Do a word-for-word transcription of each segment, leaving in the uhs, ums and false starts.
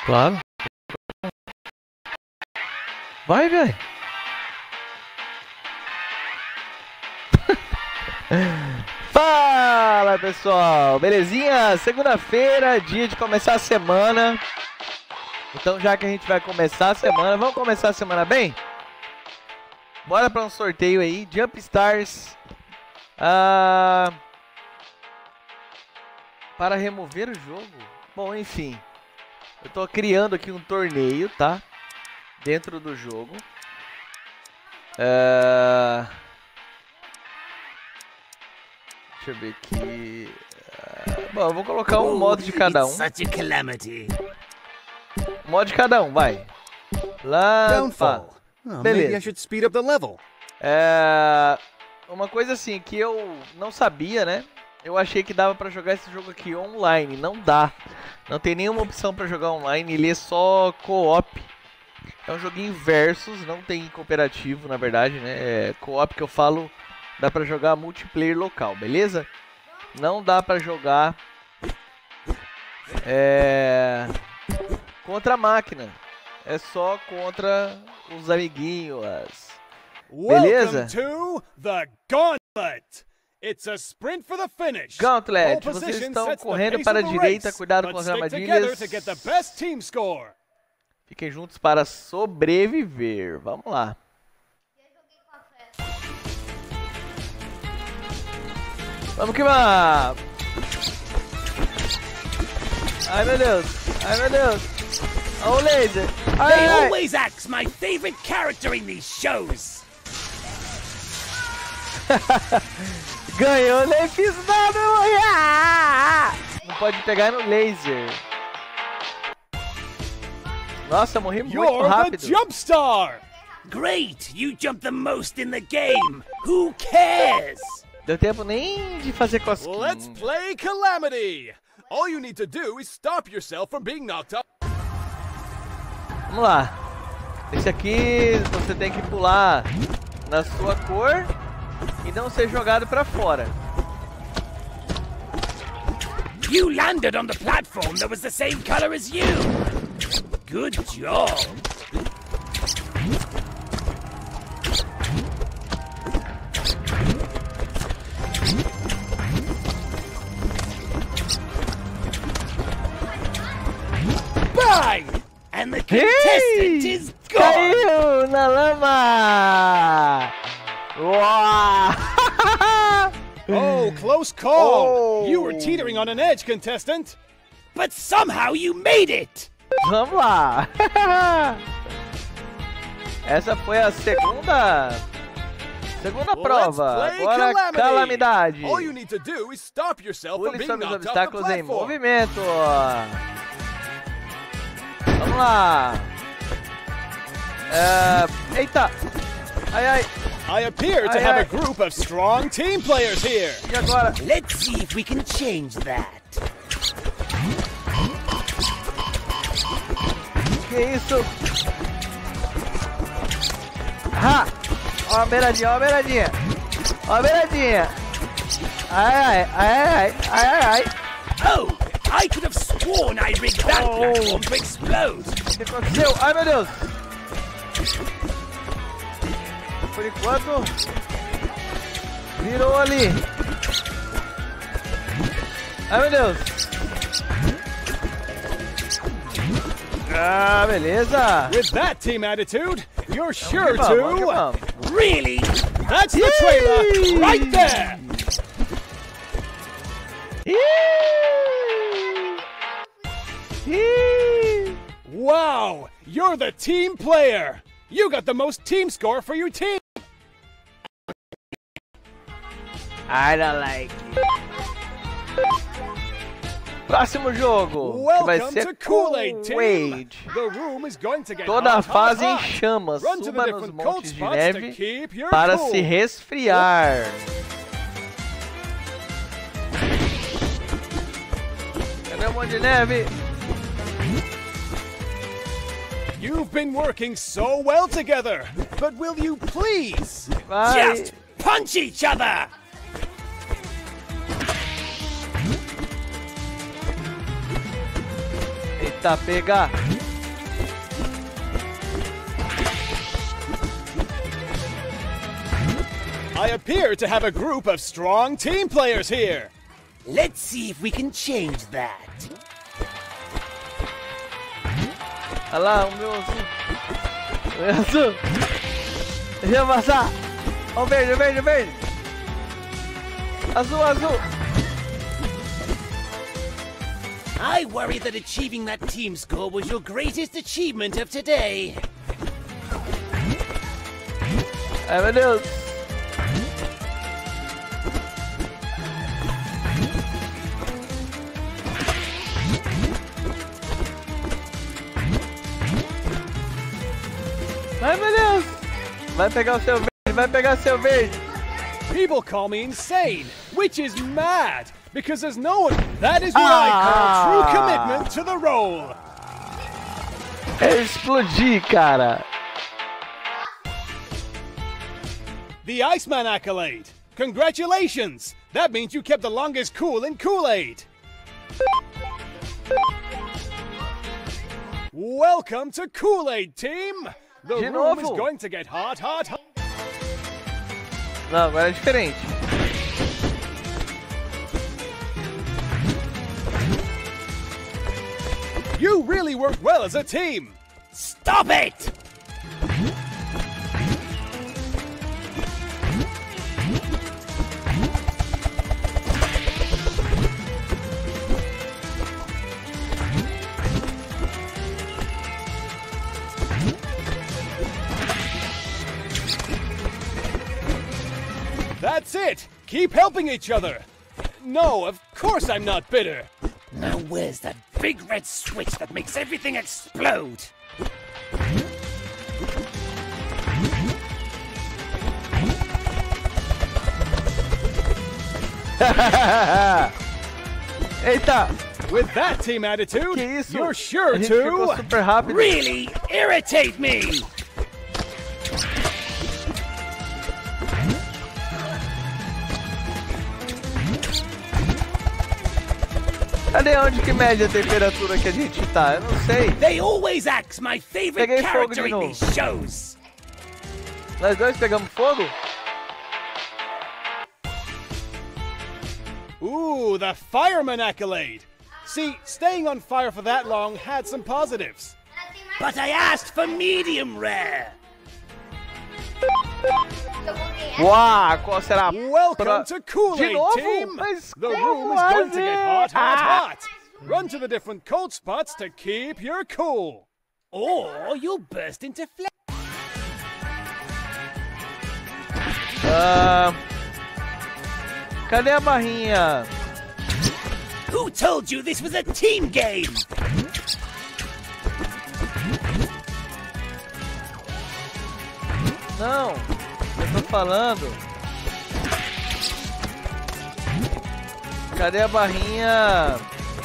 Claro. Vai, velho. Fala, pessoal. Belezinha? Segunda-feira, dia de começar a semana. Então, já que a gente vai começar a semana, vamos começar a semana bem? Bora para um sorteio aí. Jump Stars. Ah, para remover o jogo? Bom, enfim. Eu tô criando aqui um torneio, tá? Dentro do jogo. Uh... Deixa eu ver aqui. Uh... Bom, eu vou colocar um modo de cada um. Modo de cada um, vai. Lá. Beleza. É... Uma coisa assim que eu não sabia, né? Eu achei que dava pra jogar esse jogo aqui online. Não dá. Não tem nenhuma opção pra jogar online. Ele é só co-op. É um joguinho versus. Não tem cooperativo, na verdade, né? É co-op que eu falo. Dá pra jogar multiplayer local, beleza? Não dá pra jogar... É... contra a máquina. É só contra os amiguinhos. Beleza? It's a sprint for the finish. Gauntlet, vocês estão correndo para a direita, cuidado com as armadilhas. Fiquem juntos para sobreviver. Vamos lá. Vamos que vamos. Ai, meu Deus. Ai, meu Deus. Olha o laser. Ai, They ai. always act my favorite character in these shows. Ganhou, nem fiz nada. Não pode pegar no laser. Nossa, eu morri muito You're rápido. the Jumpstar. Great, you jump the most in the game. Who cares? Deu tempo nem de fazer cosquinha. Let's play Calamity. All you need to do is stop yourself from being knocked up. Vamos lá. Esse aqui você tem que pular na sua cor e não ser jogado pra fora. You landed on the platform that was the same color as you. Good job. Bang! And the contestant Hey! is gone. Caiu na lama! Uau! Oh, close call. Oh. You were teetering on an edge, contestant. But somehow you made it. Vamos lá! Essa foi a segunda segunda prova. Let's play Agora Calamity. calamidade. All you need to do is stop yourself from Pule being sobre os knocked off the obstáculos em platform. movimento. Vamos lá. É... Eita. Ai, ai. I appear to Aye, have aye. a group of strong team players here. E agora? Let's see if we can change that. Que isso? Ha! Ó a beiradinha, ó a beiradinha. Ó a beiradinha. Ai, ai, ai, ai, ai, ai. Oh, I could have sworn I rigged that Oh. platform to explode. O que aconteceu? Ai, meu Deus. Por enquanto, virou ali. Ai, meu Deus. Ah, beleza. With that team attitude, you're sure Vamos que vamos, to... vamos que vamos. Really? That's the trailer right there. Ih! Ih! Wow, you're the team player. You got the most team score for your team. I don't like it. Próximo jogo, que vai Welcome ser to Kool-Aid Team. Kool-Aid. The room is going to get Toda a hot, hot, fase em hot. chamas, Run to the suba nos different cold montes de spots to neve keep your para cool. se resfriar. Cadê o monte de neve? You've been working so well together, but will you please? Vai. Just punch each other. Eita, pega. I appear to have a group of strong team players here. Let's see if we can change that. Olha lá, o meu azul. O meu azul. Deixa eu passar. Ó o verde, o verde, o verde. Azul, azul. I worry that achieving that team score was your greatest achievement of today. Ai, meu Deus. Ai, meu Deus. Vai pegar o seu verde, vai pegar o seu verde. People call me insane, which is mad, because there's no one. That is what ah. I call true commitment to the role. Eu explodi, cara. The Iceman accolade. Congratulations. That means you kept the longest cool in Kool-Aid. Welcome to Kool-Aid, team. The De room novo. is going to get hot, hot, hot. Não, agora é diferente. You really worked well as a team. Stop it! That's it! Keep helping each other! No, of course I'm not bitter! Now where's that big red switch that makes everything explode? Eita! With that team attitude, Que isso? you're sure A gente ficou to... super rápido. Really irritate me! Cadê onde que mede a temperatura que a gente tá? Eu não sei. They always axe my favorite Peguei fogo character de in novo. these shows. Nós dois pegamos fogo? Ooh, the Fireman accolade! See, staying on fire for that long had some positives. But I asked for medium rare. Uau, qual será a Welcome pra... to De Kool-Aid, novo? team! Mas The como room is going to get hot, hot, Ah! hot! Run to the different cold spots to keep your cool. Or you'll burst into flames. Ah, cadê a barrinha? Who told you this was a team game? Não, eu tô falando. Cadê a barrinha?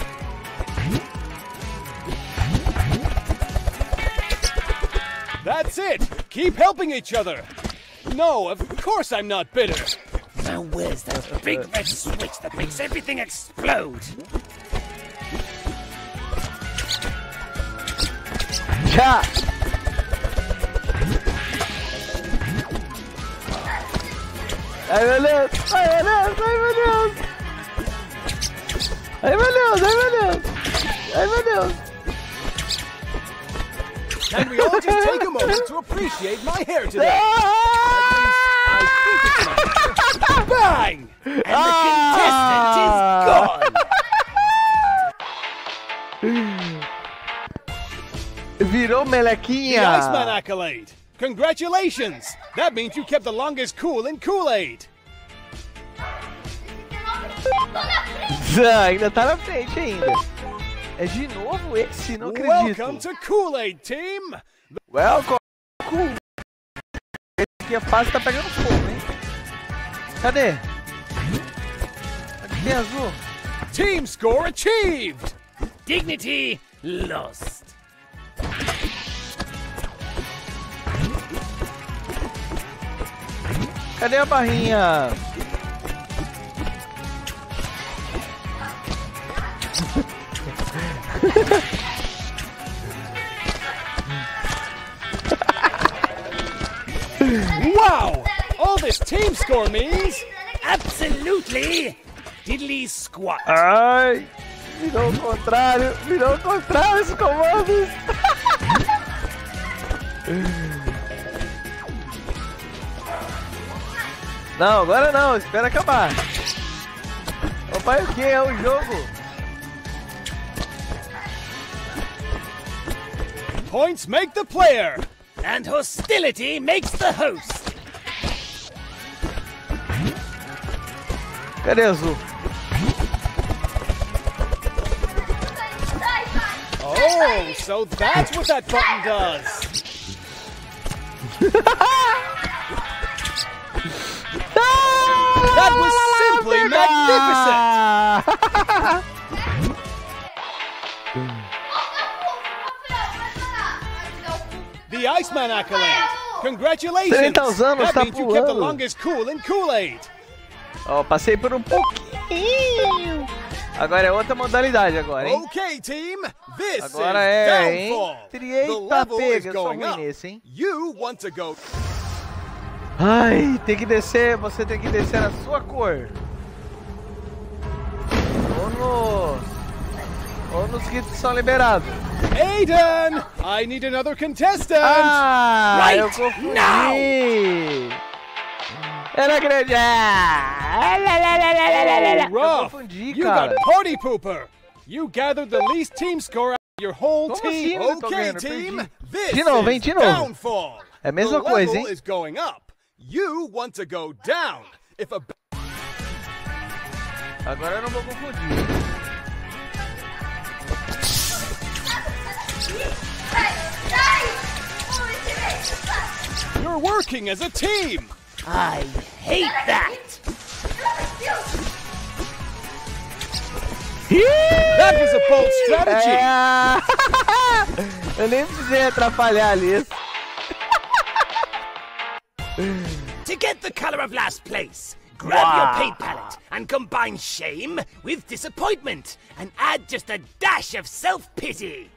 That's it! Keep helping each other! No, of course I'm not bitter! Now where's that big red switch that makes everything explode? Já! Ai meu Deus! Ai meu Deus! Ai meu Deus! Ai meu Deus! Ai meu Deus! Ai meu Deus! Can we all just take a moment to appreciate my hair today? At least, I think it's my hair. Bang! And the contestant is gone! Virou The melequinha! Iceman accolade! Congratulations! That means you kept the longest cool in Kool-Aid! Ainda tá na frente ainda. É de novo esse? Não acredito. Welcome to Kool-Aid, team! Welcome. Cool. Esse aqui é fácil, tá pegando fogo, hein? Cadê? Aqui tem azul. Team score achieved! Dignity lost. Cadê a barrinha? Wow! all this team score means? Absolutely diddly squat. Ai, virou o contrário, virou o contrário esse comando. Não, agora não, espera acabar. Opa, o que é o jogo? Points make the player. And hostility makes the host. Cadê azul? Oh, so that's what that button does. That was simply magnificent. The Iceman accolade. Congratulations. trinta anos, That tá means you kept the pulando. longest cool in Kool-Aid. Ó, passei por um pouquinho. Agora é outra modalidade agora, hein? Okay, team. This Agora is é Downfall. entre The eita level is pega, eu sou going ruim up. nesse, hein? You want to go. Ai, tem que descer, você tem que descer na sua cor. Ou no... Ou nos kits que são liberados. Aiden, I need another contestant. Ah, Right eu confundi. now. Eu não acredito. Ah, lá, lá, lá, lá, lá, lá, lá. Eu Rough. confundi, You cara. got party pooper. You gathered the least team score out of your whole Como team. assim? Eu não tô Okay, vendo, eu team. perdi. This De novo, hein? is De novo. Downfall. É a mesma the coisa, level hein? is going up. You want to go down. If a Agora eu não vou confundir. you're working as a team. I hate that. That was a bold strategy. É... Eu nem precisei atrapalhar ali. To get the color of last place, grab your paint palette and combine shame with disappointment and add just a dash of self-pity.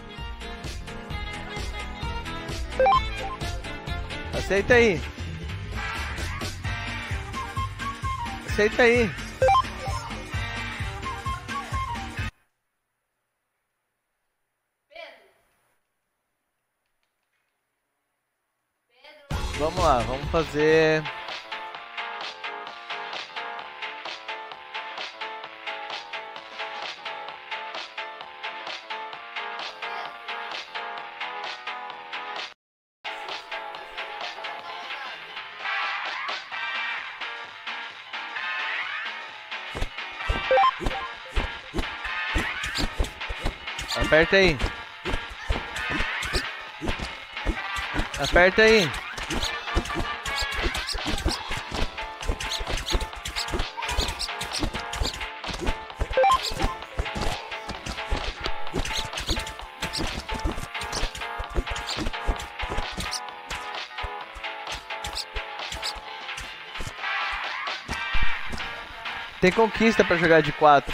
Aceita aí. Aceita aí. Vamos lá, vamos fazer... Aperta aí. Aperta aí. Tem conquista pra jogar de quatro.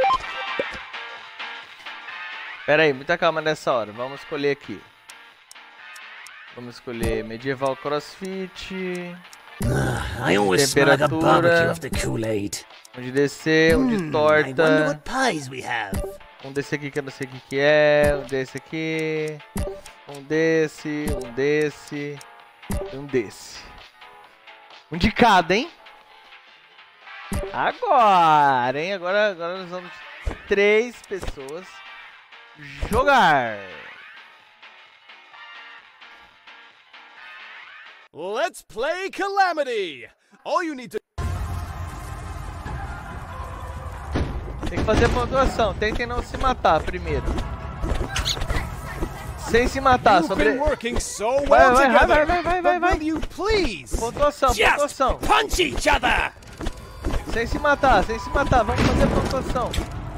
Pera aí, muita calma nessa hora. Vamos escolher aqui. Vamos escolher medieval crossfit. I always smell like a Temperatura. barbecue after Kool-Aid. Um de descer, um de I wonder torta. what pies we have. Um desse aqui que eu não sei o que que é. Um desse aqui. Um desse, um desse. E um desse. Um de cada, hein? Agora, hein? Agora, agora nós vamos três pessoas jogar. Let's play Calamity. All you need to Tem que fazer pontuação. Tentem não se matar primeiro. Sem se matar. You've Sobre... been working so Vai, well vai, vai, together. vai, vai, vai, But vai. will you please? Pontuação, Just pontuação. punch each other. Sem se matar, sem se matar. Vamos fazer pontuação.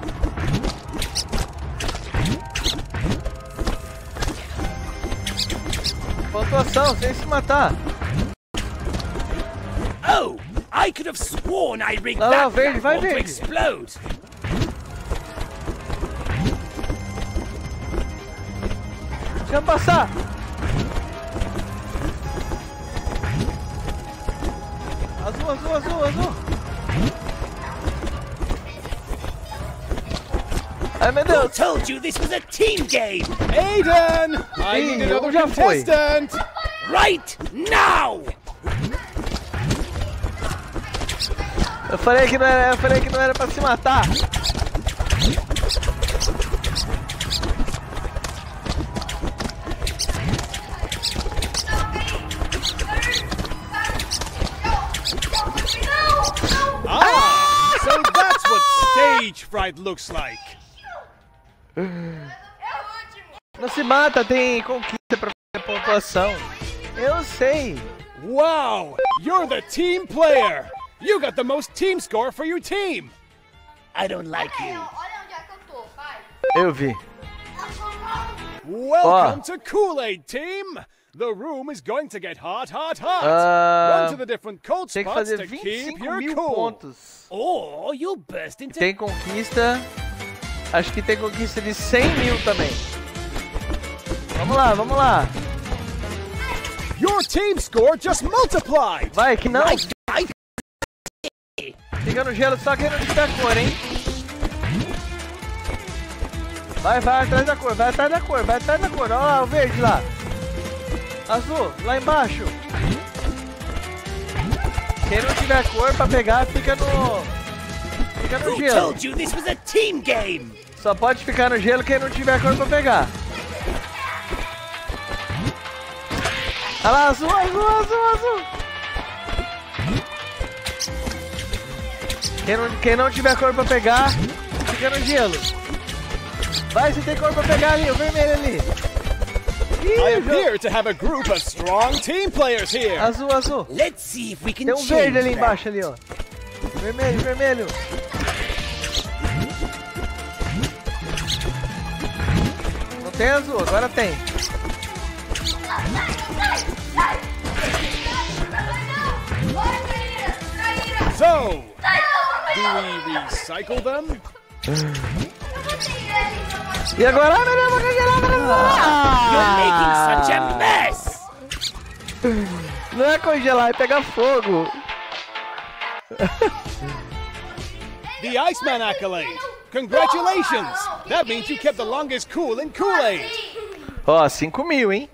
Pontuação, sem se matar. Oh, I could have sworn I rigged Lá, lá, that verde, vai, platform to verde. explode. Deixa eu passar. azul, azul, azul, azul. Ai, meu Who Deus. told you this was a team game? Aiden! I Ih, need another já foi. contestant! Right now! Eu falei que não era, eu falei que não era pra se matar. Ah! So that's what stage fright looks like! Não se mata, tem conquista pra fazer pontuação. Eu sei. Wow! You're the team player! You got the most team score for your team! I don't like you. Olha onde é que eu tô, pai. Eu vi. Welcome to Kool-Aid Team! The room is going to get hot, hot, hot! Ah, Run to the different cold tem que spots fazer to vinte e keep cinco your mil cool! pontos. Or you'll burst into... Tem conquista. Acho que tem conquista de cem mil também. Vamos lá, vamos lá. Your team score just multiplied! Vai, que não. Right, right. Fica no gelo só quem não tiver cor, hein? Vai, vai atrás da cor, vai atrás da cor, vai atrás da cor. Olha lá, o verde lá. Azul, lá embaixo. Quem não tiver cor pra pegar, fica no... Fica no Who gelo. told you this was a team game? Só pode ficar no gelo quem não tiver cor pra pegar. Olha lá, azul, azul, azul, azul. Quem não, quem não tiver cor pra pegar, fica no gelo. Vai, se tem cor pra pegar ali, o vermelho ali. Ih, I o jogo- appear to have a group of strong team players here! Azul, azul. Let's see if we can Tem um change verde ali that. embaixo ali, ó. Vermelho, vermelho. Não tem azul, agora tem. So, do we recycle them? E agora, ai meu Deus, vou congelar, meu Deus. You're making such a Ah, mess! não é congelar, é pegar fogo. The Iceman accolade! Congratulations! That means you kept the longest cool in Kool-Aid! Ó, cinco mil, hein?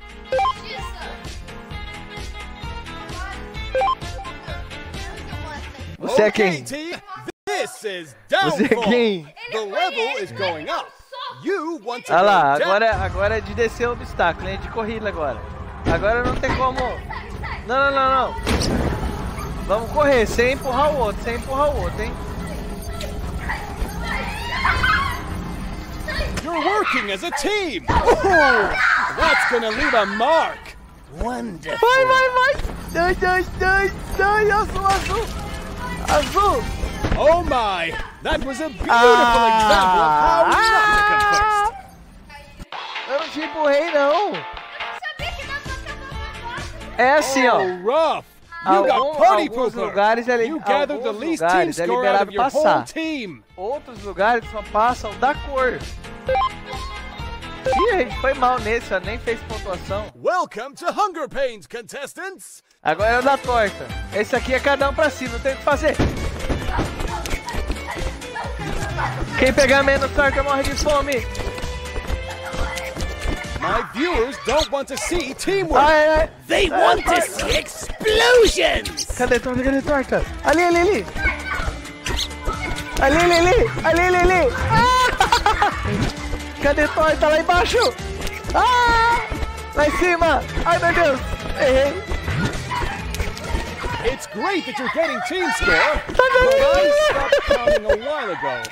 Você é Okay, quem? team, this is Você é downfall! quem? The level is going up! You want to Olha lá, go down! agora, agora é de descer o obstáculo, hein? É de corrida agora. Agora não tem como... Não, não, não, não. Vamos correr, sem empurrar o outro, sem empurrar o outro, hein? You're working as a team! Oh, that's gonna leave a mark! Wonderful. Vai, vai, vai! Dois, dois, dois, dois, azul, azul! Azul! Oh my! That was a beautiful example of how not to come first! Eu não te empurrei, não! É assim, ó. Oh, rough! You Algum- got party alguns pooper! lugares é li- You gathered the alguns least team lugares é score out of liberado your whole passar. team! Outros lugares só passam da cor. Ih, a gente foi mal nesse, ó, nem fez pontuação. Welcome to Hunger Pains, contestants! Agora é o da torta. Esse aqui é cada um pra si, não tem o que fazer. Quem pegar menos torta morre de fome. My viewers don't want to see teamwork! Ai, ai. They want to see explosions! Cadê torta? Cadê torta? Ali, ali, ali. Ali, ali, ali. Ali, ali, ali. Ah! Cadê torta? Lá embaixo. Ah! Lá em cima. Ai, meu Deus. Errei. It's great that you're getting team score, but I stopped counting a while ago.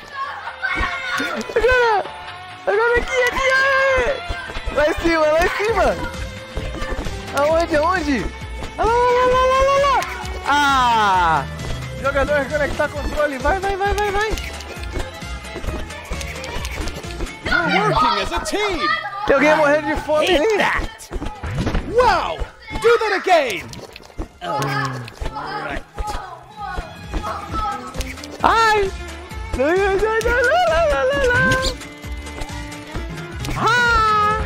Agora. Agora aqui, aqui. Ai. Lá em cima, lá em cima. Aonde, aonde? Ah, lá, lá, lá, lá, lá, lá. Ah! Jogador conectar controle. Vai, vai, vai, vai, vai. You're working as a team! Tem alguém morrendo de fome Hit ali. that! Wow! Do that again! Right. Ai! Lá, lá, lá, lá, lá, lá, lá. Ah!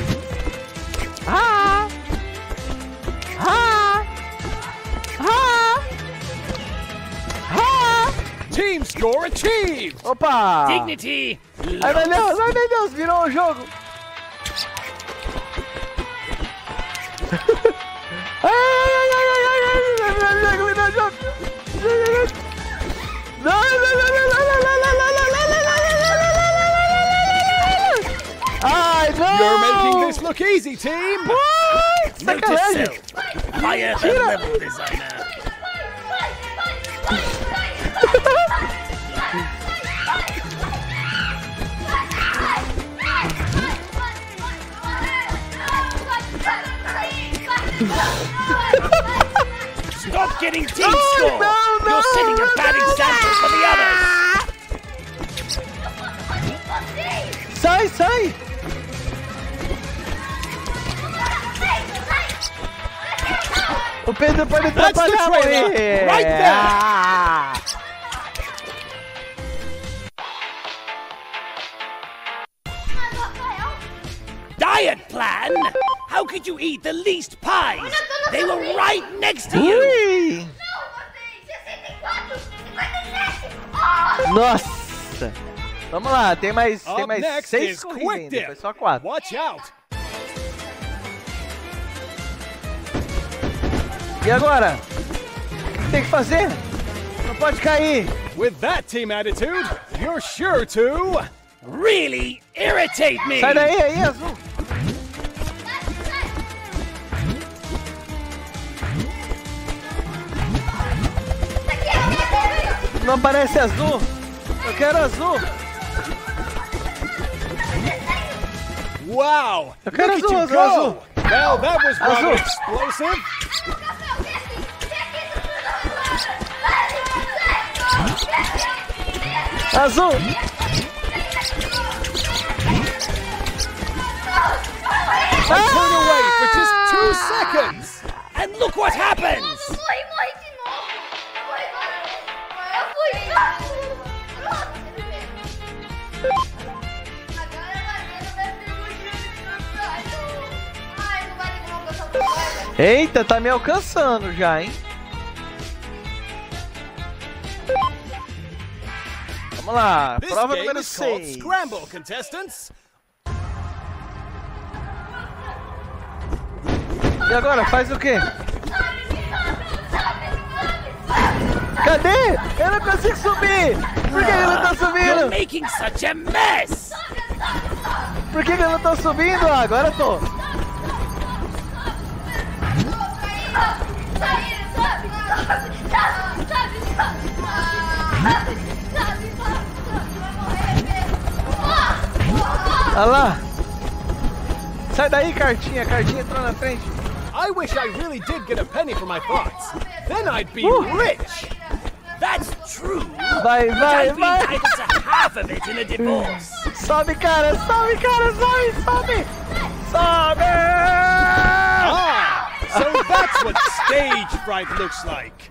Ah! Ah! Ah! Team score achieved! Opa! Dignity. Ai meu Deus, ai meu Deus, virou o jogo! Ai, ai, ai, ai, ai, ai, virou o jogo, virou o jogo! Não, não, não, não, não, não, não, não, ai, não! You're making this look easy, team! What? Note to Sacanagem! self. Fire the level designer. Stop getting team Oh, score! no, no, You're setting a bad no, example for the others! Sai, sai! O Pedro pode That's the atrapalhar, trailer, morrer! right there. Ah! Diet plan? How could you eat the least pies? They were right next to you! Ui! Nossa! Vamos lá, tem mais, tem Up mais next seis is corridas Quick ainda, foi Dip. só quatro. Watch out! E agora? O que tem que fazer? Não pode cair! With that team attitude, you're sure to... Really irritate me! Sai daí, aí, azul! Não aparece azul! Eu quero azul! Wow! Eu quero Look at azul, you azul, go! azul! Well, that was rather Azul. explosive. Azul! I turned away for just two seconds. And look what happens! Morri, morri de novo. Morri, morri. Eu fui. Pronto, agora vai ver. Ai, não vai ter como alcançar o colega. Eita, tá me alcançando já, hein? Vamos lá, This prova game número is called seis. Scramble, contestants. E agora, faz o quê? Cadê? Eu não consigo subir! Por que eu não tô You're subindo? making such a mess! Por que eu não tô subindo? Ah, agora eu tô. Olha lá. Sai daí, cartinha. A cartinha entrou na frente. I wish I really did get a penny for my thoughts. Then I'd be Woo. rich. That's true! Vai, But vai, I'd be vai. entitled to half of it in a divorce! Sobe, cara. Sobe, cara. Sobe, sobe. Sobe. Ah, so that's what stage fright looks like.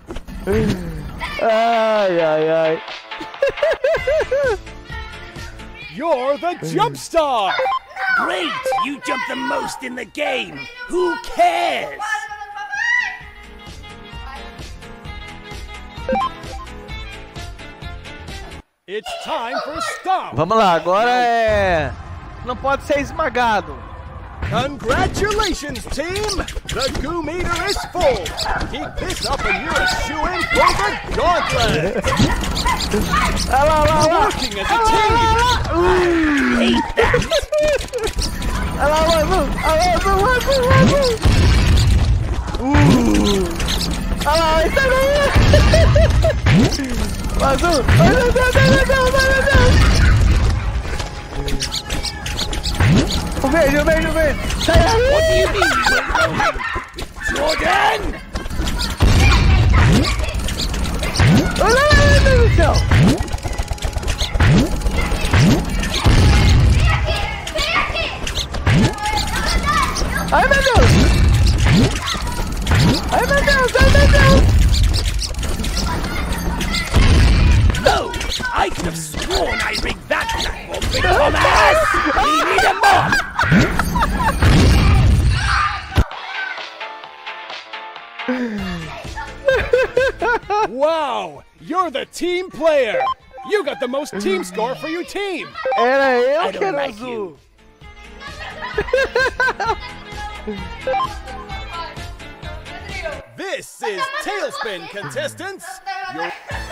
Ai, ai, ai. You're the jump star. Great! You jumped the most in the game! Who cares? It's time for stop. Vamos lá, agora é... Não pode ser esmagado. Congratulations, team! The goo meter is full. Keep this up and you're a shoo-in for the gauntlet. Olha lá, olha lá, olha lá. Working as a team. Hate that! Olha lá, o azul. Olha lá, o azul, o azul. Uh. Olha lá, sai daí. O azul. Ai, meu Deus, ai, meu Deus, ai, meu Deus. O verde, o verde, o verde. Sai daí. What do you mean you were rolling? Jordan! Olha lá, meu Deus do céu. Ai, meu Deus. Ai, meu Deus, ai, meu Deus. No! I could have sworn I rigged that platform for Thomas! We need a mop! Wow, You're the team player. You got the most team score for your team. Era eu I que don't era like azul. you. This is Tailspin, contestants. You're...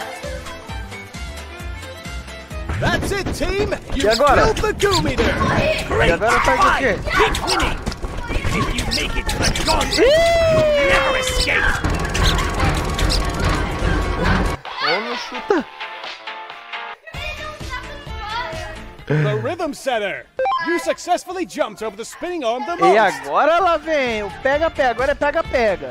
That's it, team. You E agora? killed the Goo Meter. E Great agora faz o quê? fight! Keep winning! If you make it to the gauntlet, you'll never escape! Ou não chuta. The Rhythm Setter. You successfully jumped over the spinning arm the E most. agora ela vem. O pega-pega. Agora é pega-pega.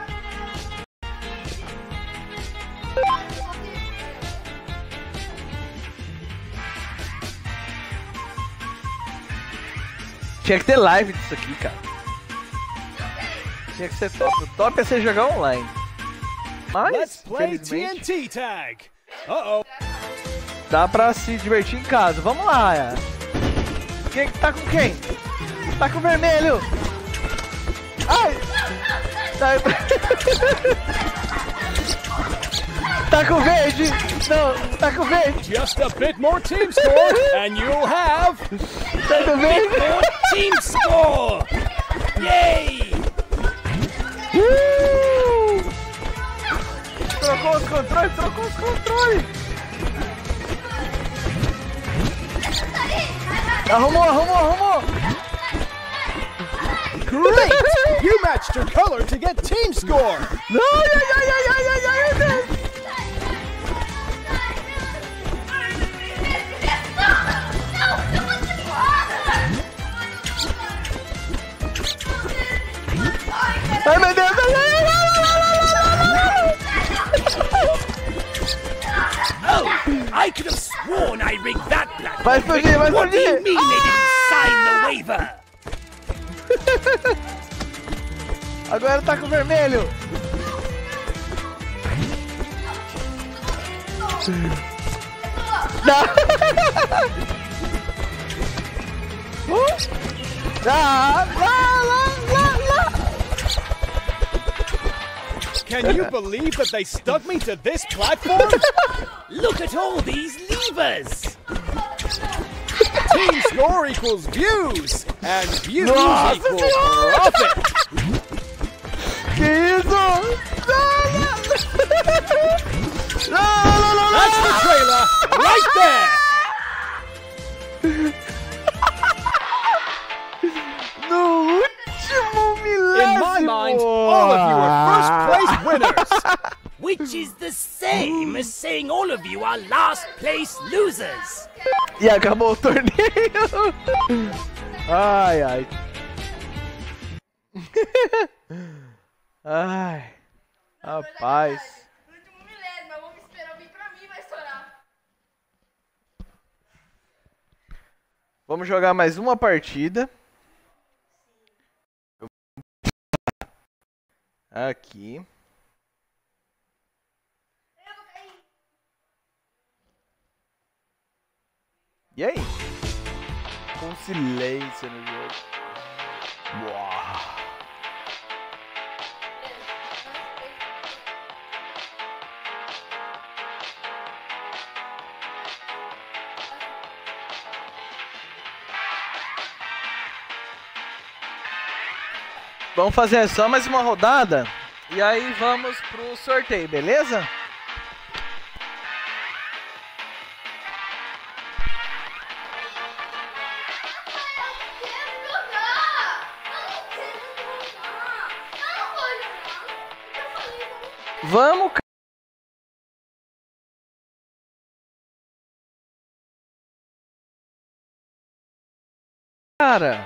Tinha que ter live disso aqui, cara. Tinha que ser top. O top é você jogar online. Let's Mas, play infelizmente, T N T tag. Uh-oh. dá pra se divertir em casa. Vamos lá. Quem tá com quem? Tá com o vermelho. Ai! Tá, tá com o verde. Não, tá com o verde. Just a bit more team score, and you'll have... Tá com o verde. More team score! Yay! Uh! Trocou os controles, trocou os controles. Arrumou, arrumou, arrumou. Great! You matched your color to get team score. Ai, ai, ai, ai, ai, ai, ai, ai. Ai, meu Deus, ai, ai, ai, ai, Oh! I could have sworn I rigged that platform. Vai fugir, vai What do you fugir. mean they didn't sign the waiver? Agora tá com o vermelho. Não. Uh. Ah, lá, lá, lá, lá. Can you believe that they stuck me to this platform? Look at all these levers! Team score equals views, and views Nossa equals Senhora! profit. Que isso? Não, não, não, não, That's the trailer right there. No último milésimo. In my mind, all of you are first place winners. Which is the same as saying all of you are last place losers. E acabou o torneio. Ai, ai. Ai. Rapaz. No último milésimo, eu vou esperar vir pra mim e vai estourar. Vamos jogar mais uma partida. Aqui. Eu vou cair. E aí? Com silêncio no jogo. Uau. Vamos fazer só mais uma rodada e aí vamos pro sorteio, beleza? Vamos, ca- cara.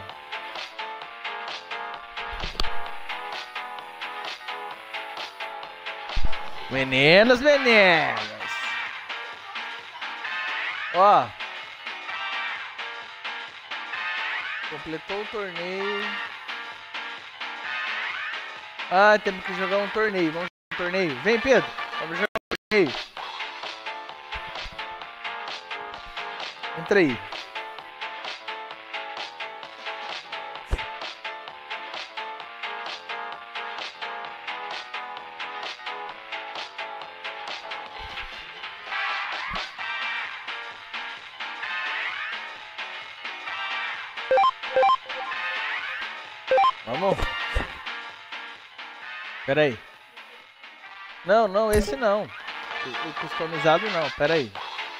Meninos, meninas. Ó. Completou o torneio. Ah, temos que jogar um torneio. Vamos jogar um torneio. Vem, Pedro. Vamos jogar um torneio. Entra aí. Vamos. Pera aí. Não, não, esse não. O, o customizado não, pera aí.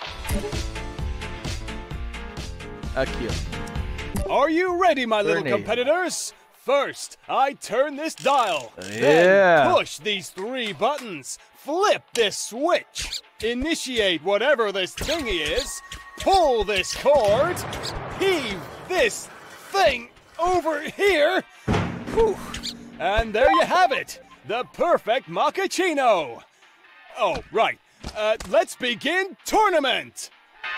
Aqui, ó. Are you ready, my little Torneio. competitors? First, I turn this dial. Yeah. Then push these three buttons. Flip this switch. Initiate whatever this thingy is. Pull this cord. Heave this thing over here. Whew. And there you have it. The perfect mochaccino. Oh, right. Uh, let's begin tournament.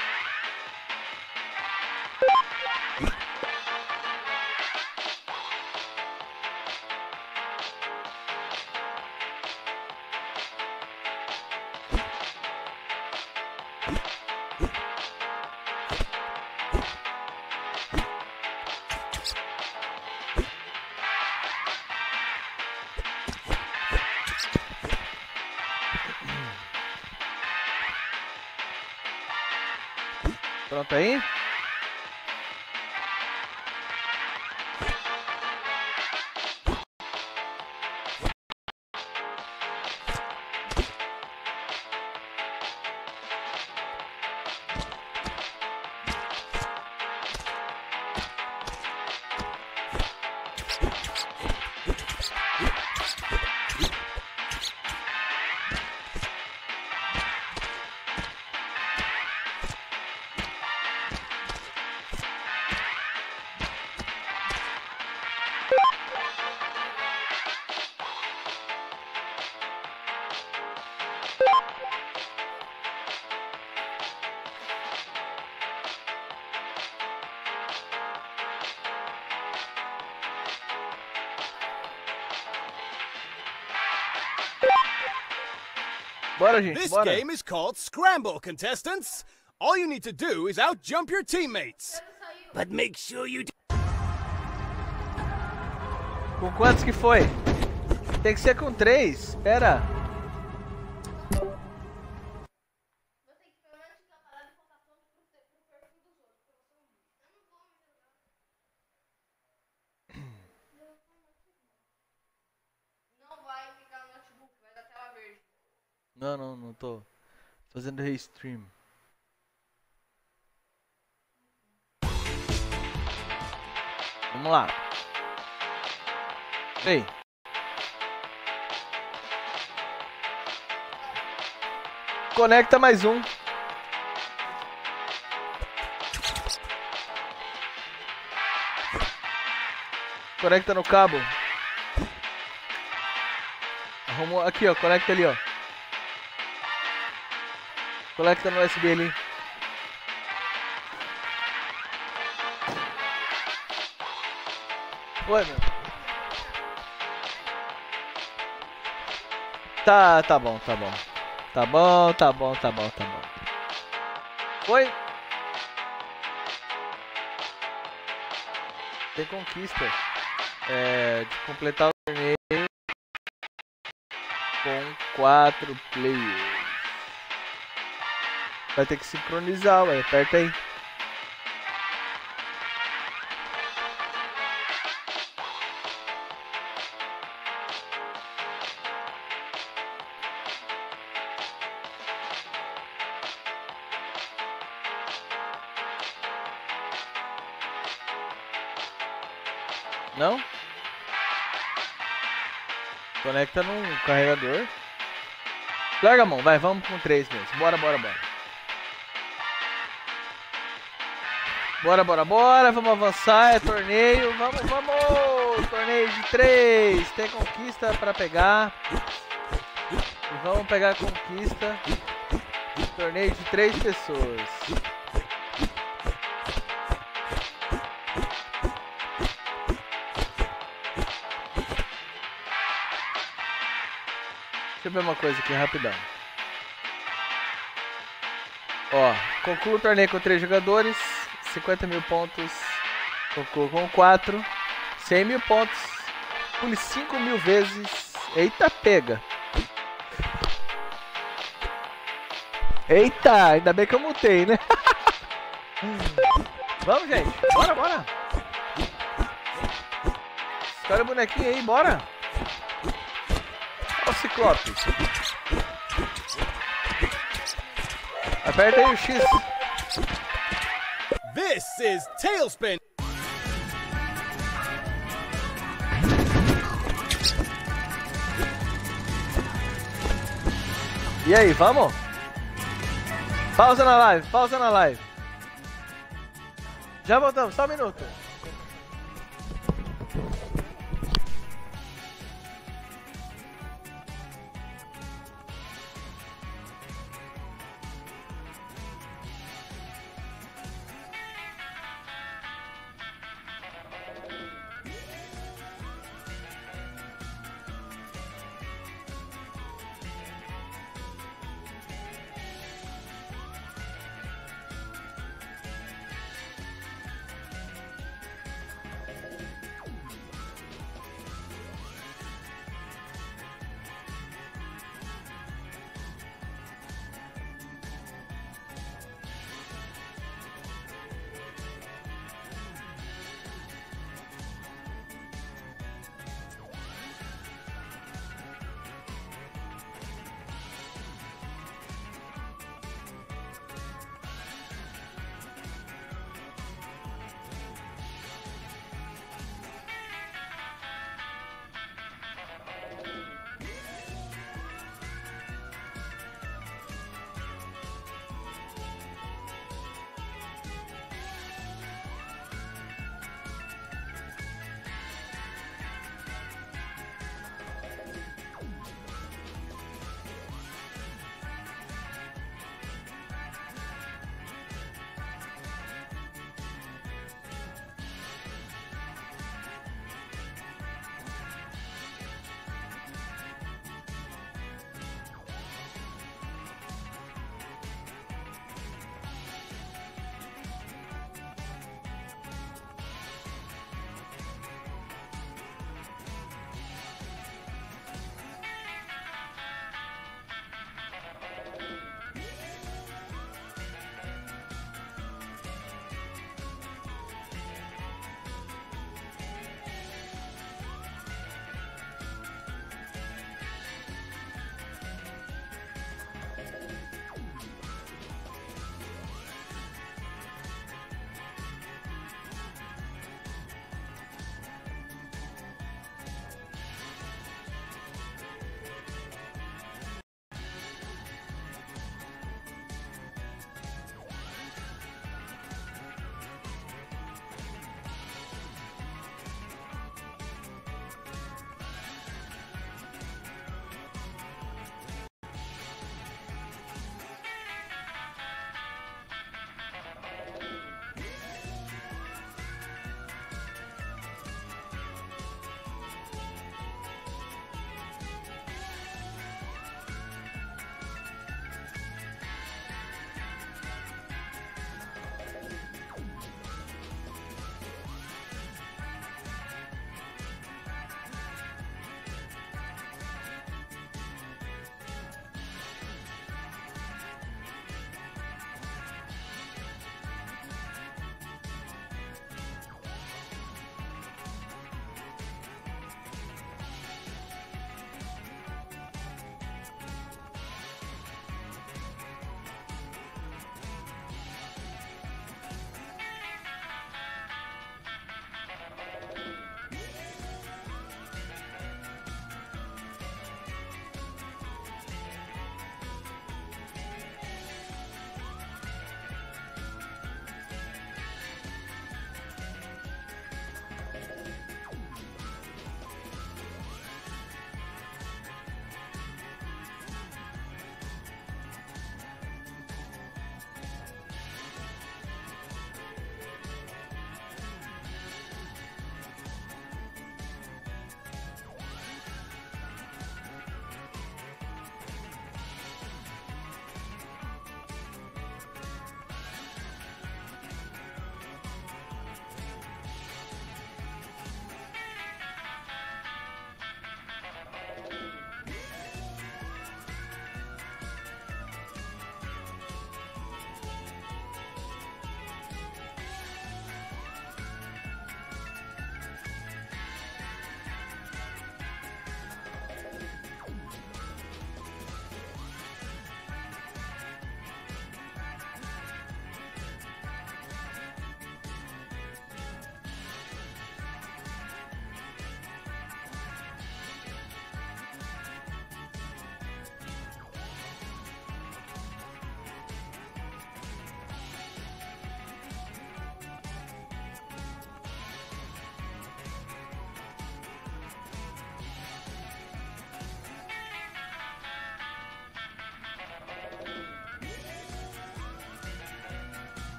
Pronto aí? Bora, gente, This bora. game is called Scramble, contestants. All you need to do is outjump your teammates. But make sure you do. Com quantos que foi? Tem que ser com três. Pera. Não vai ficar no notebook, vai dar tela verde. Não, não, não tô fazendo restream. Vamos lá. Ei. Conecta mais um. Conecta no cabo. Arrumou aqui, ó. Conecta ali, ó. Conecta no U S B ali. Oi, meu. Tá, tá bom, tá bom. Tá bom, tá bom, tá bom, tá bom. Foi? Tem conquista. É, de completar o torneio com quatro players. Vai ter que sincronizar, ué. Aperta aí. Não? Conecta num carregador. Larga a mão, vai, vamos com três mesmo. Bora, bora, bora. Bora, bora, bora. Vamos avançar, é torneio. Vamos, vamos! Torneio de três. Tem conquista pra pegar. E vamos pegar a conquista. Torneio de três pessoas. Deixa eu ver uma coisa aqui, rapidão. Ó, conclua o torneio com três jogadores, cinquenta mil pontos. Conclua com quatro, cem mil pontos. Pule cinco mil vezes. Eita, pega. Eita, ainda bem que eu mutei, né? Vamos, gente. Bora, bora. Escolhe o bonequinho aí, bora. Olha o Ciclope. Aperta aí o X. This is Tailspin. E aí, vamos? Pausa na live, pausa na live. Já voltamos, só um minuto.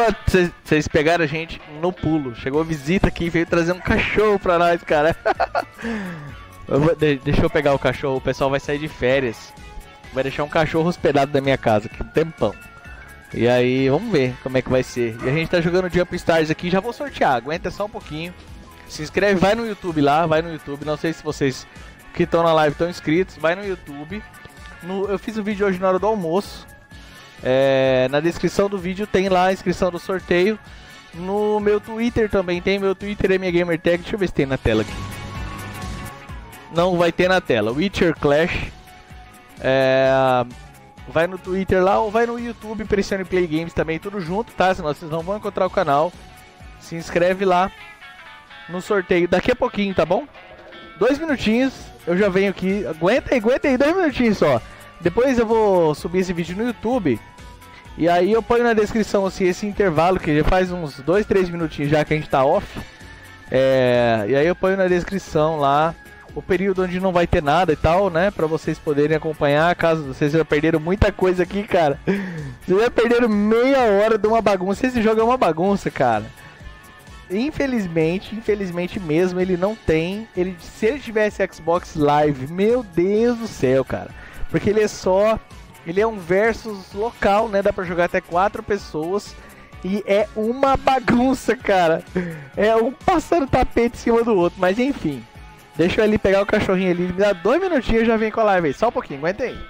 Vocês pegaram a gente no pulo. Chegou a visita aqui e veio trazer um cachorro pra nós, cara. Eu vou, de, deixa eu pegar o cachorro. O pessoal vai sair de férias. Vai deixar um cachorro hospedado na minha casa aqui um tempão. E aí, vamos ver como é que vai ser. E a gente tá jogando Jump Stars aqui. Já vou sortear, aguenta só um pouquinho. Se inscreve, vai no YouTube lá, vai no YouTube. Não sei se vocês que estão na live estão inscritos. Vai no YouTube. No, eu fiz um vídeo hoje na hora do almoço. É, na descrição do vídeo tem lá a inscrição do sorteio. No meu Twitter também tem. Meu Twitter é minha gamertag. Deixa eu ver se tem na tela aqui. Não vai ter na tela. Witcher Clash. É, vai no Twitter lá ou vai no YouTube. Pressione Play Games também. Tudo junto, tá? Senão vocês não vão encontrar o canal. Se inscreve lá no sorteio daqui a pouquinho, tá bom? Dois minutinhos. Eu já venho aqui. Aguenta aí, aguenta aí. Dois minutinhos só. Depois eu vou subir esse vídeo no YouTube. E aí eu ponho na descrição assim, esse intervalo, que já faz uns dois, três minutinhos já que a gente tá off. É, e aí eu ponho na descrição lá o período onde não vai ter nada e tal, né? Pra vocês poderem acompanhar, caso vocês já perderam muita coisa aqui, cara. Vocês já perderam meia hora de uma bagunça. Esse jogo é uma bagunça, cara. Infelizmente, infelizmente mesmo, ele não tem... Ele, se ele tivesse Xbox Live, meu Deus do céu, cara. Porque ele é só... Ele é um versus local, né? Dá pra jogar até quatro pessoas. E é uma bagunça, cara. É um passando tapete em cima do outro. Mas enfim. Deixa eu ali pegar o cachorrinho ali. Me dá dois minutinhos e já vem com a live aí. Só um pouquinho, aguenta aí.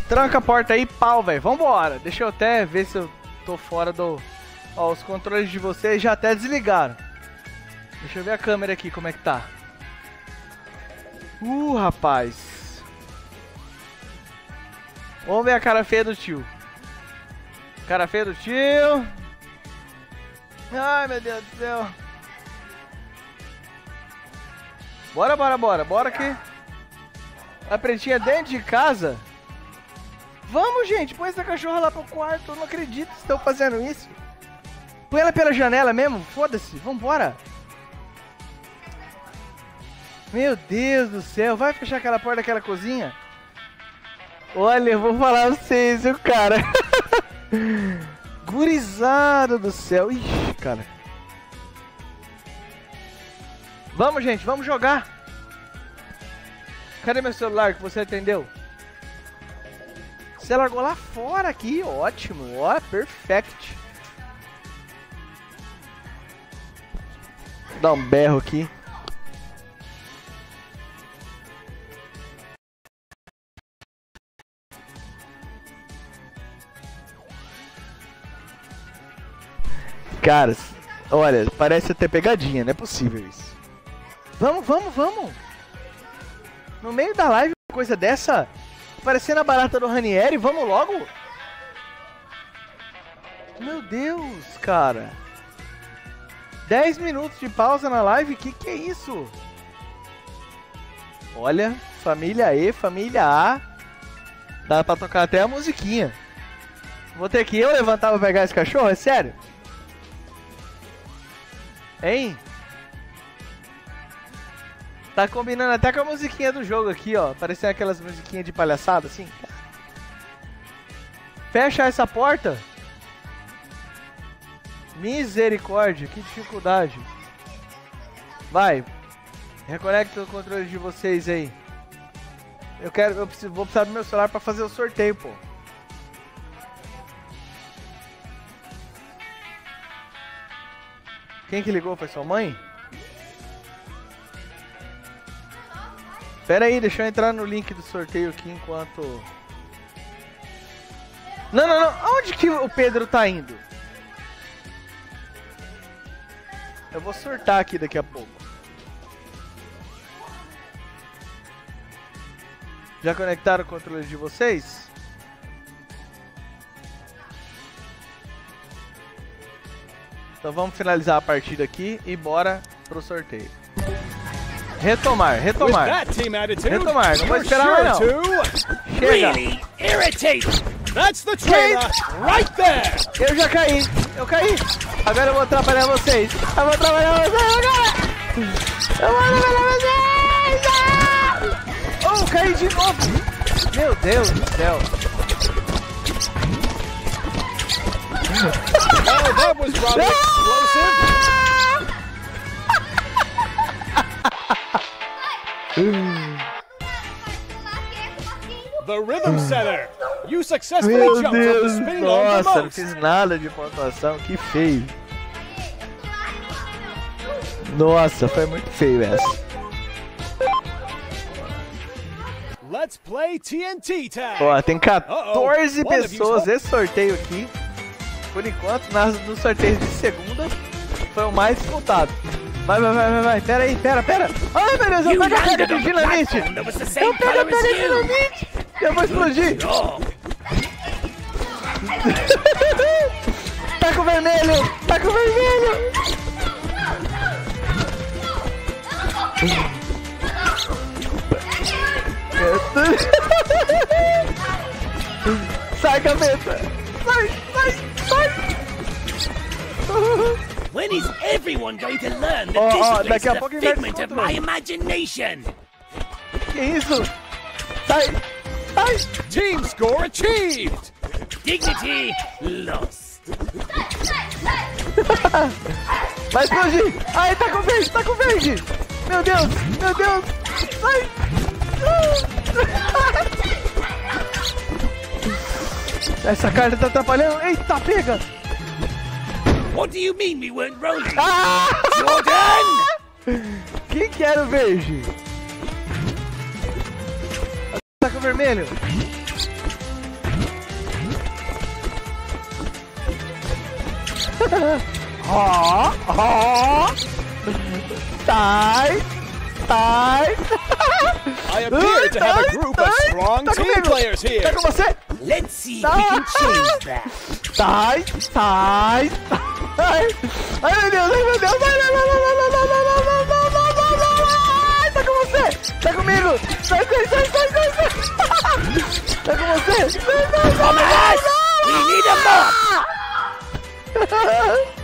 Tranca a porta aí, pau, velho. Vambora. Deixa eu até ver se eu tô fora do... Ó, os controles de vocês já até desligaram. Deixa eu ver a câmera aqui, como é que tá. Uh, rapaz. Vamos ver a cara feia do tio. Cara feia do tio. Ai, meu Deus do céu. Bora, bora, bora. Bora aqui. A pretinha dentro de casa. Vamos, gente. Põe essa cachorra lá pro quarto. Eu não acredito que estão fazendo isso. Põe ela pela janela mesmo. Foda-se. Vambora. Meu Deus do céu. Vai fechar aquela porta daquela cozinha? Olha, eu vou falar pra vocês, viu, cara. Gurizada do céu. Ixi, cara. Vamos, gente. Vamos jogar. Cadê meu celular que você atendeu? Você largou lá fora aqui. Ótimo. Ó, perfect. Vou dar um berro aqui. Cara, olha, parece até pegadinha, não é possível isso. Vamos, vamos, vamos. No meio da live, uma coisa dessa, parecendo a barata do Ranieri, vamos logo. Meu Deus, cara. dez minutos de pausa na live, que que é isso? Olha, família E, família A. Dá pra tocar até a musiquinha. Vou ter que eu levantar pra pegar esse cachorro, é sério? Hein? Tá combinando até com a musiquinha do jogo aqui, ó. Parecendo aquelas musiquinhas de palhaçada, assim. Fecha essa porta. Misericórdia, que dificuldade. Vai. Reconecta o controle de vocês aí. Eu quero, eu preciso, vou precisar do meu celular pra fazer o sorteio, pô. Quem que ligou? Foi sua mãe? Pera aí, deixa eu entrar no link do sorteio aqui enquanto... Não, não, não. Aonde que o Pedro tá indo? Eu vou sortar aqui daqui a pouco. Já conectaram o controle de vocês? Então vamos finalizar a partida aqui e bora pro sorteio. Retomar, retomar. Retomar, não vou esperar mais não. Chega. Really irritating. That's the trailer right there. Eu já caí, eu caí. Agora eu vou atrapalhar vocês. Eu vou atrapalhar vocês agora. Eu vou atrapalhar vocês. Oh, caí de novo. Meu Deus do céu. Oh, that was rather explosive. The rhythm setter. You successfully Meu jumped off the Deus, spinning arm the nossa, não most. fiz nada de pontuação, que feio. Nossa, foi muito feio essa. Let's play T N T tag. Ó, tem quatorze Uh-oh. pessoas esse sorteio aqui. Por enquanto, nas, no sorteio de segunda, foi o mais disputado. Vai, vai, vai, vai, vai. Pera aí, pera, pera. Ai, meu Deus, eu You pego a pega landed de on the dinamite. platform that was the Eu same pego a color pega as de you. dinamite. Eu vou explodir. Oh, Tá com vermelho, tá com vermelho. Sai, cabeça. Sai, sai, sai. when is everyone going to learn that Oh, oh, this daqui place a is pouco a inverte figment of controle. my imagination? Que isso? Sai, sai. Team score achieved. Dignity lost. Vai explodir. Ai, tá com verde, tá com verde. Meu Deus, meu Deus. Sai. Essa carta tá atrapalhando. Eita, pega. What do you mean we weren't rolling? Ah! Jordan! Quem que era o verde? Tá com vermelho. Ó, ó. Sai. Sai. I appear to have a group of strong team players here. Tá com você? Let's see if we can change that. Sai, sai, sai. Ai, meu Deus, ai, meu Deus. Vai, vai, vai, vai, vai, vai, vai, vai, vai, vai, vai, vai, vai. Tá com você. Tá comigo. Sai, sai, sai, sai, sai, sai. Tá com você. Sai, sai, sai, Thomas! We need a mop!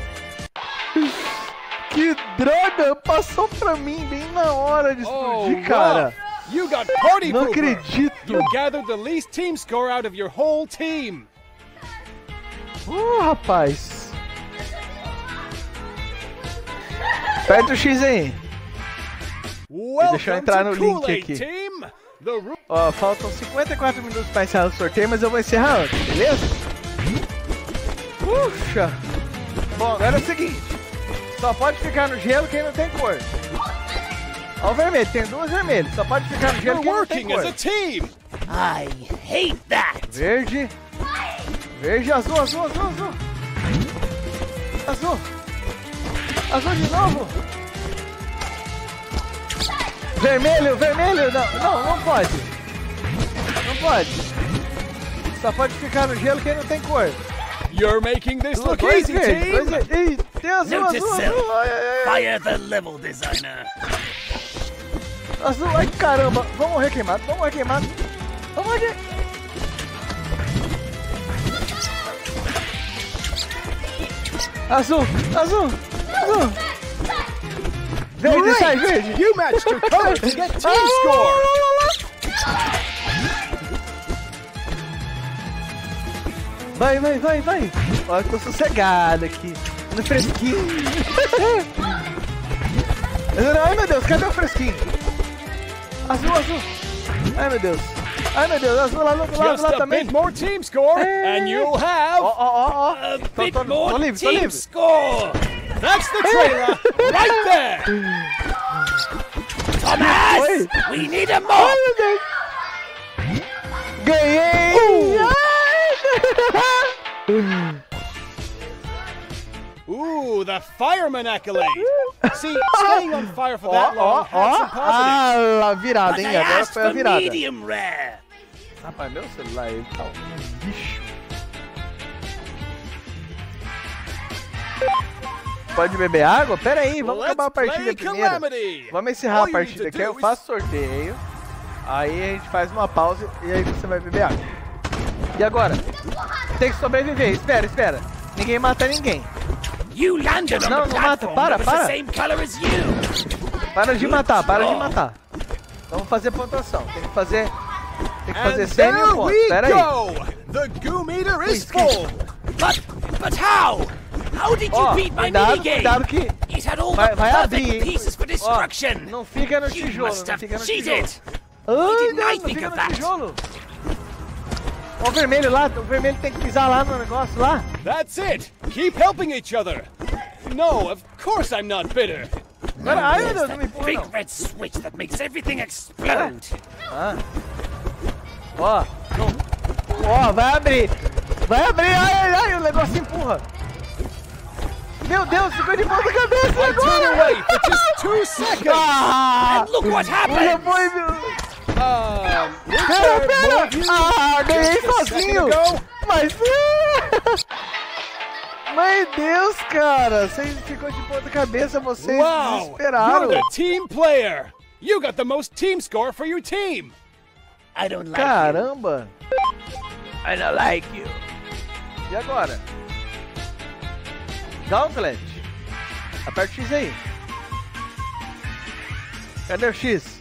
Que droga, passou pra mim bem na hora de explodir, Oh, cara. wow. You got party Não pooper. acredito. You gathered the least team score out of your whole team. Uh, rapaz. Aperta o X aí. Deixa eu Welcome entrar no to link Kool-Aid aqui. team. The ru- Ó, faltam cinquenta e quatro minutos pra encerrar o sorteio, mas eu vou encerrar antes, beleza? Puxa. Bom, agora é o seguinte. Só pode ficar no gelo quem não tem cor. Ó o vermelho, tem duas vermelhas. Só pode ficar no gelo You're quem não tem working as cor. a team. I hate that! Verde. Verde, azul, azul, azul, azul. Azul. Azul de novo. Vermelho, vermelho. Não, não, não pode. Não pode. Só pode ficar no gelo quem não tem cor. You're making this look Dois easy, verdes, team. dois verdes. Ih, tem azul, Note azul, to azul. self. Ai, ai, ai. Fire the level designer. Azul, ai caramba. Vamos morrer queimado, vamos morrer queimado. Vamos morrer. Azul, azul, azul. Verde, Great. sai, verde. You matched your colors to get team Ah, score. Vai, vai, vai, vai. Ó, eu tô sossegado aqui. No fresquinho. Ai, meu Deus, cadê o fresquinho? Azul, azul. Ai, meu Deus. Ai, meu Deus, azul lá do lado, Just lá a também. bit more team score, and you'll have. Ó, ó, ó, ó. A Tô, bit tô, more tô livre, tô team livre. score! That's the trailer right there. Thomas! Oi. We need a Ai, mop! meu Deus. Ganhei. Ai. Ooh, the fireman accolade. See, staying on fire for that Ó, long ó, had some ó. positives. Ah, a virada, But hein? I Agora asked foi a for virada. medium rare! Rapaz, meu celular, ele tá um bicho. Pode beber água? Pera aí, vamos Let's acabar a partida play primeiro. Calamity. Vamos encerrar All a you need partida to aqui, do eu is- faço sorteio. Aí a gente faz uma pausa e aí você vai beber água. E agora? Tem que sobreviver, espera, espera. Ninguém mata ninguém. You landed on No, the no mata, platform para, that was para. the same color as you! Para de matar, para de job. matar. Vamos fazer pontuação. Tem que fazer. Tem que And fazer cem mil there pontos. we Pera aí. go. The goo meter is Please, please. full. But, but how? How did you Ó, beat my cuidado, minigame? cuidado que It had all vai, the vai perfect abrir, hein? pieces for Ó, destruction! não fica no You tijolo, must não have fica no tijolo. cheated! Ai, didn't Deus, I não think fica of no that? tijolo. Ó o vermelho lá, o vermelho tem que pisar lá no negócio lá. That's it. Keep helping each other. No, of course I'm not bitter. Pera, ai meu There's Deus, não me that empurra big não. red switch that makes everything explode! Ah. Ó, ó, vai abrir. Vai abrir, ai, ai, ai, o negócio empurra. Meu Deus, ficou de ponta cabeça I turn agora. away for just two seconds. Ah, And look what já happened! foi, meu... Um, weren't Pera, there more pera! of you Ah, ganhei just a second sozinho! ago? Mas... Meu Deus, cara! Você ficou de ponta cabeça, vocês Wow, desesperaram! you're the team player. You got the most team score for your team. I don't like you. Caramba! I don't like you! E agora? Gauntlet! Aperta o X aí! Cadê o X?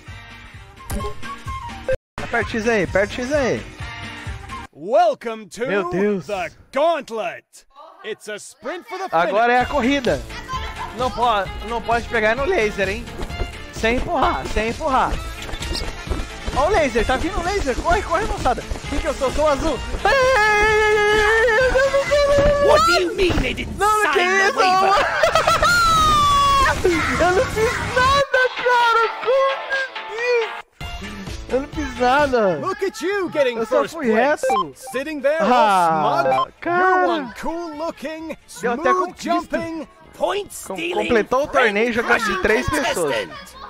Aperta o X aí, aperta o X aí! Welcome to Meu Deus. the Gauntlet. It's a sprint for the finish. Agora é a corrida! Não pode, não pode pegar no laser, hein? Sem empurrar, sem empurrar! Ó o laser, tá vindo o laser! Corre, corre, moçada! Quem que eu sou? Sou azul! Ai, ai, ai, ai, ai, ai, ai, ai, ai, ai, What do you mean they didn't Não, não que sign the isso! waiver? Eu não fiz nada, cara! Como que isso? Eu não fiz nada. Look at you getting Eu só first fui place. reto. Sitting there Ah, all smug. cara. You're one cool looking, Deu até smooth conquista. jumping. Point Com- stealing. completou o torneio friend jogando de crushing três pessoas. contestant.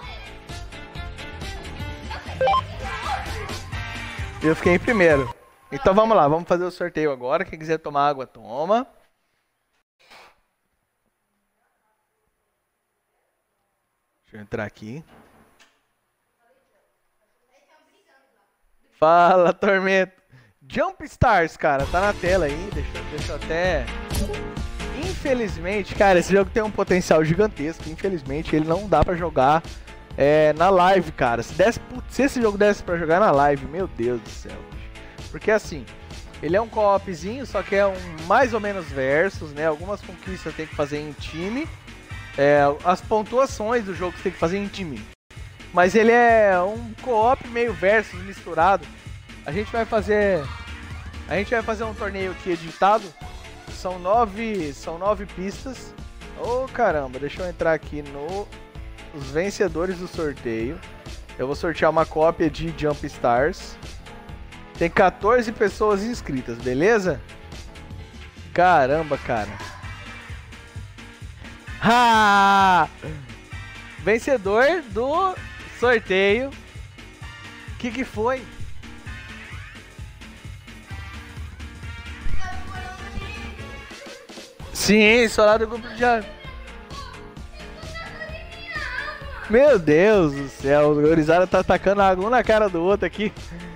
Eu fiquei em primeiro. Então vamos lá, vamos fazer o sorteio agora. Quem quiser tomar água, toma. Deixa eu entrar aqui. Fala, Tormento. Jump Stars, cara, tá na tela aí. Deixa, eu- deixa eu até... Infelizmente, cara, esse jogo tem um potencial gigantesco. Infelizmente, ele não dá pra jogar é, na live, cara. Se, desse, putz, se esse jogo desse pra jogar na live, meu Deus do céu. Porque assim, ele é um co-opzinho, só que é um mais ou menos versus, né? Algumas conquistas tem que fazer em time. É, as pontuações do jogo você tem que fazer em time. Mas ele é um co-op meio versus misturado. A gente vai fazer. A gente vai fazer um torneio aqui editado. São nove. São nove pistas. Ô oh, caramba, deixa eu entrar aqui no. Os vencedores do sorteio. Eu vou sortear uma cópia de Jump Stars. Tem quatorze pessoas inscritas, beleza? Caramba, cara. Ha! Vencedor do sorteio. O que que foi? Sim, sou lá do grupo de... Meu Deus do céu, o Gorizada tá atacando água um na cara do outro aqui.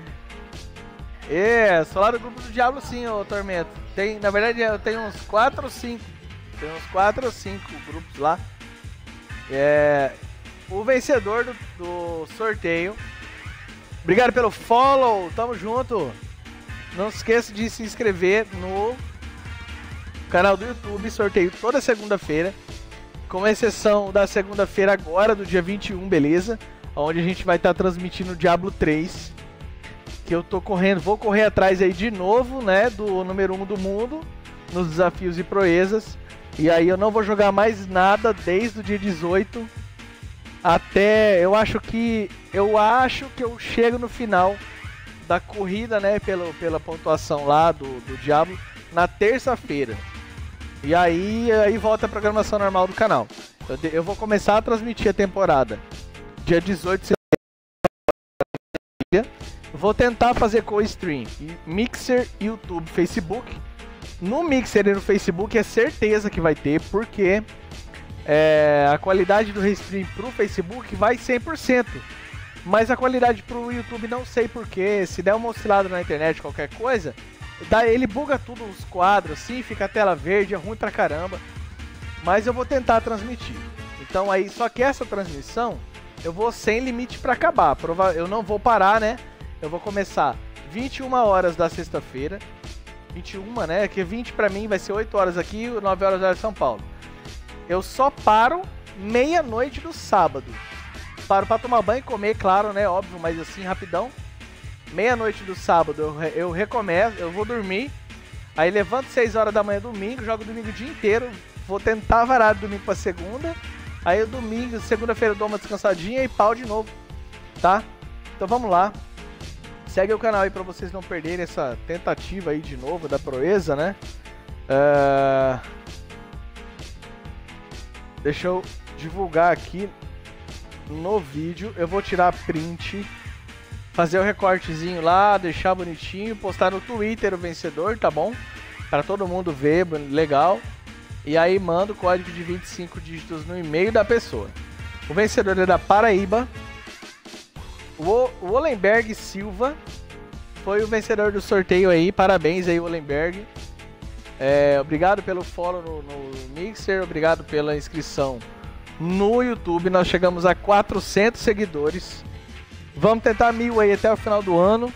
É, sou lá do grupo do Diablo sim, ô Tormento. Tem, na verdade eu tenho uns quatro ou cinco. Tem uns quatro ou cinco grupos lá. É, o vencedor do, do sorteio. Obrigado pelo follow, tamo junto. Não se esqueça de se inscrever no canal do YouTube, sorteio toda segunda-feira. Com exceção da segunda-feira agora, do dia vinte e um, beleza? Onde a gente vai estar transmitindo o Diablo três. Que eu tô correndo, vou correr atrás aí de novo, né? Do número um do mundo, nos desafios e proezas. E aí eu não vou jogar mais nada desde o dia dezoito até, eu acho que, eu acho que eu chego no final da corrida, né? Pelo, pela pontuação lá do, do Diablo, na terça-feira. E aí, aí volta a programação normal do canal. Eu, eu vou começar a transmitir a temporada dia dezoito de setembro. Vou tentar fazer co-stream Mixer, YouTube, Facebook. No Mixer e no Facebook é certeza que vai ter, porque é, a qualidade do restream pro Facebook vai cem por cento. Mas a qualidade pro YouTube não sei porquê. Se der uma oscilada na internet, qualquer coisa, daí ele buga tudo os quadros, assim, fica a tela verde, é ruim pra caramba. Mas eu vou tentar transmitir. Então aí, só que essa transmissão eu vou sem limite pra acabar. Prova eu não vou parar, né? Eu vou começar vinte e uma horas da sexta-feira. vinte e uma, né? Que vinte pra mim vai ser oito horas aqui e nove horas lá em São Paulo. Eu só paro meia-noite do sábado. Paro pra tomar banho e comer, claro, né? Óbvio, mas assim, rapidão. Meia-noite do sábado eu, re eu recomeço, eu vou dormir. Aí levanto seis horas da manhã domingo, jogo domingo o dia inteiro. Vou tentar varar do domingo pra segunda. Aí o domingo, segunda-feira eu dou uma descansadinha e pau de novo, tá? Então vamos lá. Segue o canal aí pra vocês não perderem essa tentativa aí de novo da proeza, né? Uh... Deixa eu divulgar aqui no vídeo. Eu vou tirar print, fazer o recortezinho lá, deixar bonitinho, postar no Twitter o vencedor, tá bom? Para todo mundo ver, legal. E aí manda o código de vinte e cinco dígitos no e-mail da pessoa. O vencedor é da Paraíba. O Olenberg Silva foi o vencedor do sorteio aí. Parabéns aí, Olenberg. É, obrigado pelo follow no, no Mixer. Obrigado pela inscrição no YouTube. Nós chegamos a quatrocentos seguidores. Vamos tentar mil aí até o final do ano.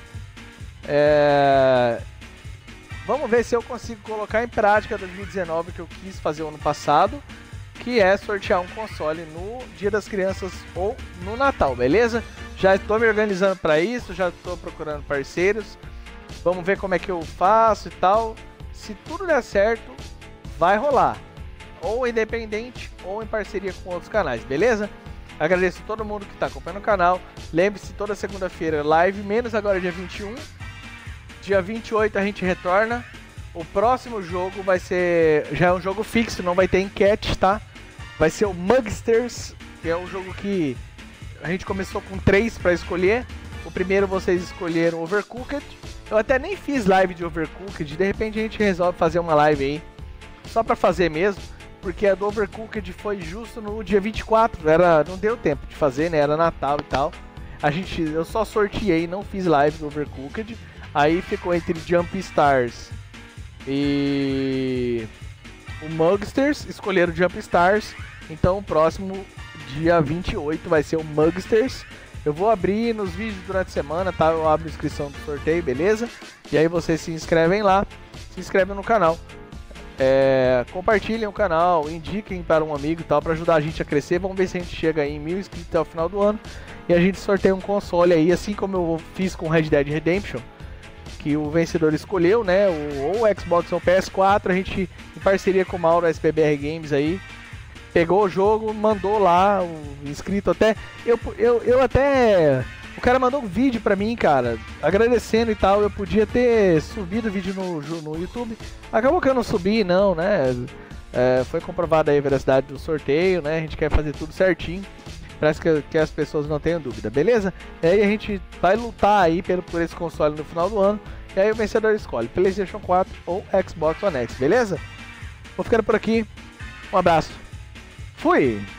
É... Vamos ver se eu consigo colocar em prática dois mil e dezenove que eu quis fazer o ano passado, que é sortear um console no Dia das Crianças ou no Natal, beleza? Já estou me organizando para isso, já estou procurando parceiros. Vamos ver como é que eu faço e tal. Se tudo der certo, vai rolar. Ou independente ou em parceria com outros canais, beleza? Agradeço a todo mundo que está acompanhando o canal. Lembre-se, toda segunda-feira live, menos agora dia vinte e um. Dia vinte e oito a gente retorna. O próximo jogo vai ser... já é um jogo fixo, não vai ter enquete, tá? Vai ser o Mugsters, que é um jogo que a gente começou com três para escolher. O primeiro vocês escolheram Overcooked. Eu até nem fiz live de Overcooked. De repente a gente resolve fazer uma live aí, só para fazer mesmo. Porque a do Overcooked foi justo no dia vinte e quatro, era, não deu tempo de fazer, né? Era Natal e tal. A gente, eu só sorteei, não fiz live do Overcooked. Aí ficou entre Jump Stars e o Mugsters. Escolheram Jump Stars. Então o próximo dia vinte e oito vai ser o Mugsters. Eu vou abrir nos vídeos durante a semana, tá? Eu abro a inscrição do sorteio, beleza? E aí vocês se inscrevem lá, se inscrevem no canal. É, compartilhem o canal, indiquem para um amigo e tal, para ajudar a gente a crescer. Vamos ver se a gente chega aí em mil inscritos até o final do ano. E a gente sorteia um console aí, assim como eu fiz com Red Dead Redemption, que o vencedor escolheu, né? O, ou o Xbox ou o P S quatro. A gente, em parceria com o Mauro S P B R Games aí, pegou o jogo, mandou lá, o inscrito até... Eu, eu, eu até... O cara mandou um vídeo pra mim, cara, agradecendo e tal. Eu podia ter subido o vídeo no, no YouTube. Acabou que eu não subi, não, né? É, foi comprovada aí a veracidade do sorteio, né? A gente quer fazer tudo certinho. Parece que, que as pessoas não tenham dúvida, beleza? E aí a gente vai lutar aí pelo, por esse console no final do ano. E aí o vencedor escolhe PlayStation quatro ou Xbox One X, beleza? Vou ficando por aqui. Um abraço. Fui!